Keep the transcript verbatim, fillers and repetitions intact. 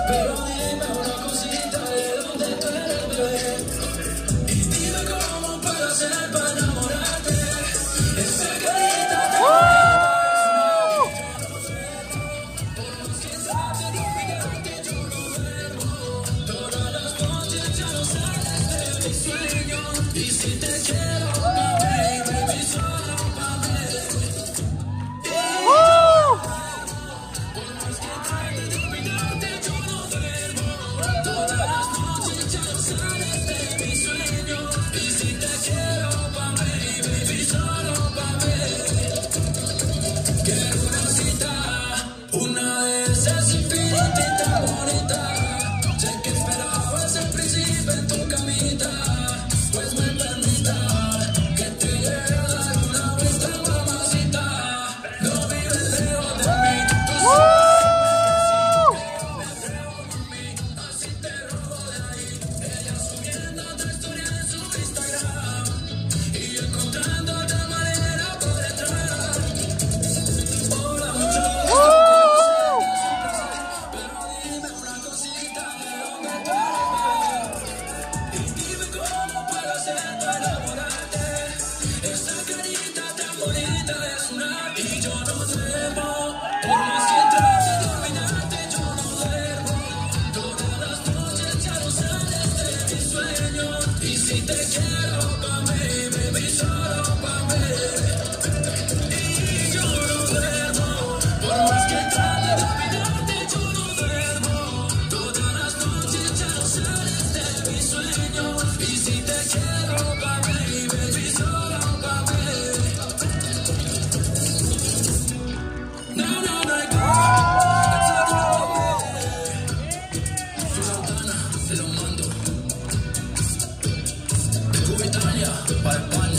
Pero dime una cosita de dónde tú eres, bebé. Y dime cómo puedo hacer para enamorarte. Esa carita te bonita es una que yo no duermo. Todas las noches ya no sales de mi sueño. Y si te quiero, mami, baby, solo pa' mí. Una de esas infinititas bonitas. Sé que esperabas el príncipe en tu camita. Pues me permita que te lleve a dar una vuelta, mamacita. No vives lejos de mí. Tú sabes que si me creo, mami, así te robo de ahí. Ella subiendo otra historia en su Instagram y yo encontrando otra manera por detrás. Hola, mucho gusto. Y yo no duermo, por más que trate de olvidarte, yo no duermo. Todas las noches ya no sales de mi sueño. Y si te quiero pa' mí, baby, solo pa' mí. Y yo no duermo, por más que trate de olvidarte, yo no duermo. Todas las noches ya no sales de mi sueño. Y si te quiero pa' mí, baby, solo pa' mí. No, no, no, no. Te lo mando. De Cuba, Italia, para España.